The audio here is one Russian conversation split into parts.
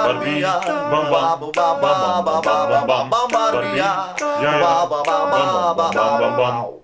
Бомбардия, бомбардия.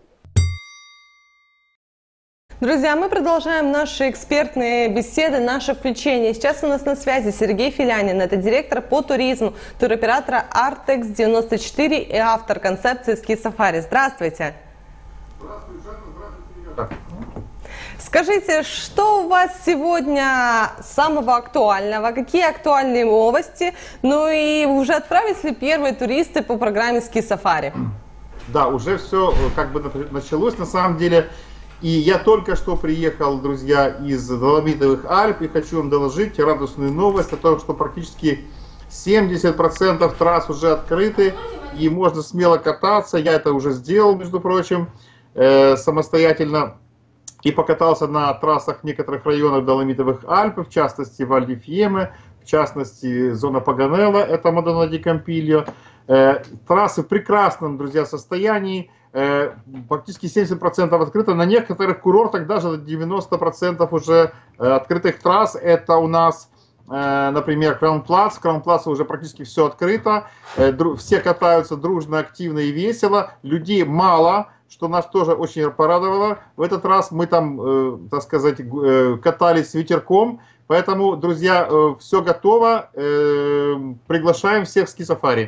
Друзья, мы продолжаем наши экспертные беседы, наше включение. Сейчас у нас на связи Сергей Филянин, это директор по туризму туроператора Artex 94 и автор концепции Ski Safari. Здравствуйте. Здравствуйте. Скажите, что у вас сегодня самого актуального? Какие актуальные новости? Ну и уже отправились ли первые туристы по программе Ski Safari? Да, уже все как бы началось на самом деле. И я только что приехал, друзья, из Доломитовых Альп и хочу вам доложить радостную новость о том, что практически 70% трасс уже открыты и можно смело кататься. Я это уже сделал, между прочим, самостоятельно и покатался на трассах в некоторых районах Доломитовых Альп, в частности Валь ди Фьеме, в частности зона Паганелла, это Мадонна ди Кампильо. Трассы в прекрасном, друзья, состоянии. Практически 70% открыто, на некоторых курортах даже 90% уже открытых трасс. Это у нас, например, Краун-Плац. Краун-Плаца уже практически все открыто, все катаются дружно, активно и весело, людей мало, что нас тоже очень порадовало. В этот раз мы там, так сказать, катались с ветерком, поэтому, друзья, все готово, приглашаем всех в Ski Safari.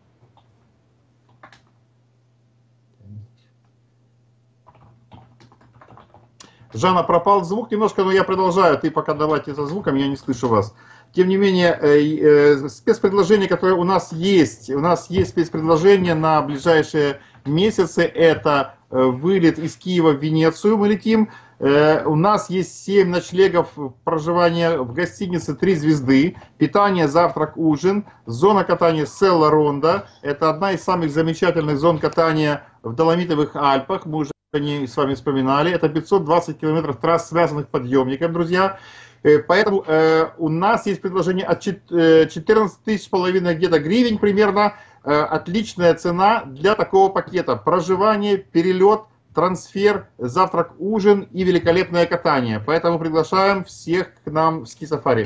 Жанна, пропал звук немножко, но я продолжаю. Ты пока давайте за звуком, я не слышу вас. Тем не менее, спецпредложение, которое у нас есть спецпредложение на ближайшие месяцы. Это вылет из Киева в Венецию, мы летим. У нас есть 7 ночлегов проживания в гостинице 3 звезды, питание, завтрак, ужин, зона катания Селла Ронда. Это одна из самых замечательных зон катания в Доломитовых Альпах. Мы уже они с вами вспоминали, это 520 километров трасс, связанных подъемником, друзья. Поэтому у нас есть предложение от 14 тысяч где-то гривен примерно. Отличная цена для такого пакета. Проживание, перелет, трансфер, завтрак, ужин и великолепное катание. Поэтому приглашаем всех к нам в Ski Safari.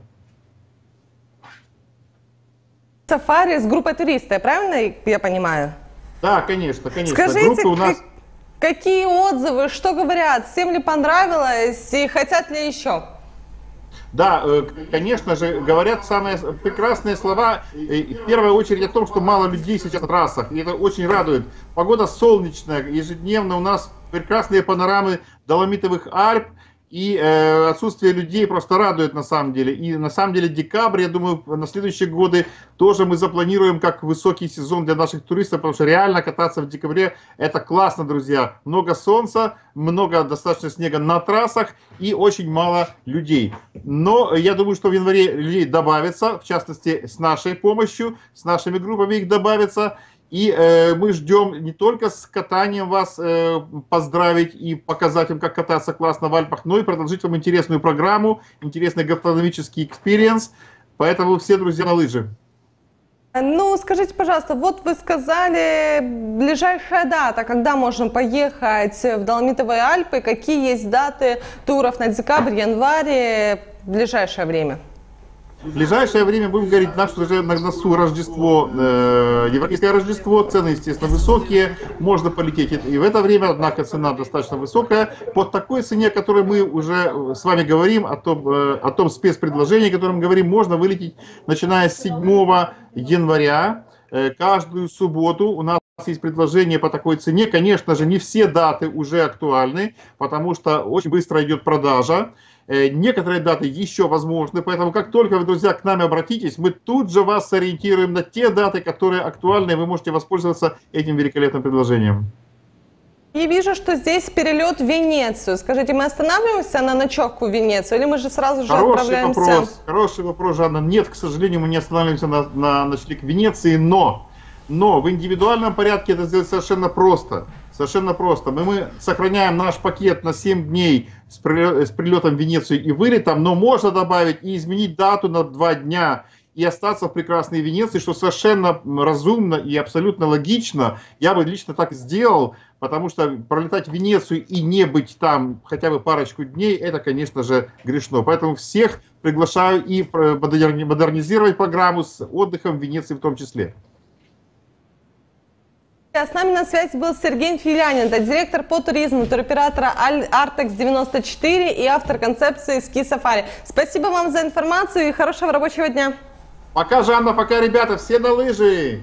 Сафари с группой туристов, правильно я понимаю? Да, конечно, конечно. Скажите, группа у нас... какие отзывы, что говорят, всем ли понравилось и хотят ли еще? Да, конечно же, говорят самые прекрасные слова, в первую очередь о том, что мало людей сейчас на трассах, и это очень радует. Погода солнечная, ежедневно у нас прекрасные панорамы Доломитовых Альп, и отсутствие людей просто радует на самом деле. И на самом деле декабрь, я думаю, на следующие годы тоже мы запланируем как высокий сезон для наших туристов, потому что реально кататься в декабре это классно, друзья. Много солнца, много достаточно снега на трассах и очень мало людей. Но я думаю, что в январе людей добавится, в частности с нашей помощью, с нашими группами их добавится. И мы ждем не только с катанием вас поздравить и показать вам, как кататься классно в Альпах, но и продолжить вам интересную программу, интересный гастрономический экспириенс. Поэтому все, друзья, на лыжи. Ну, скажите, пожалуйста, вот вы сказали, ближайшая дата, когда можно поехать в Доломитовые Альпы, какие есть даты туров на декабрь, январь, ближайшее время? В ближайшее время будем говорить, уже на носу Рождество, европейское Рождество, цены, естественно, высокие, можно полететь и в это время, однако цена достаточно высокая. По такой цене, о которой мы уже с вами говорим, о том спецпредложении, о котором говорим, можно вылететь, начиная с 7 января, каждую субботу у нас есть предложение по такой цене. Конечно же, не все даты уже актуальны, потому что очень быстро идет продажа. Некоторые даты еще возможны, поэтому как только вы, друзья, к нам обратитесь, мы тут же вас сориентируем на те даты, которые актуальны, и вы можете воспользоваться этим великолепным предложением. Я вижу, что здесь перелет в Венецию. Скажите, мы останавливаемся на ночевку в Венецию, или мы же сразу же отправляемся? Хороший вопрос, Жанна. Нет, к сожалению, мы не останавливаемся на ночлег в Венеции, но в индивидуальном порядке это сделать совершенно просто. Совершенно просто. Мы сохраняем наш пакет на 7 дней с прилетом в Венецию и вылетом, но можно добавить и изменить дату на 2 дня и остаться в прекрасной Венеции, что совершенно разумно и абсолютно логично. Я бы лично так сделал, потому что пролетать в Венецию и не быть там хотя бы парочку дней, это, конечно же, грешно. Поэтому всех приглашаю и модернизировать программу с отдыхом в Венеции в том числе. А с нами на связи был Сергей Филянин, это директор по туризму туроператора Artex 94 и автор концепции Ski Safari. Спасибо вам за информацию и хорошего рабочего дня. Пока, Жанна, пока, ребята, все на лыжи!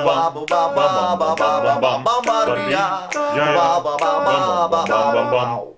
Бомбардия,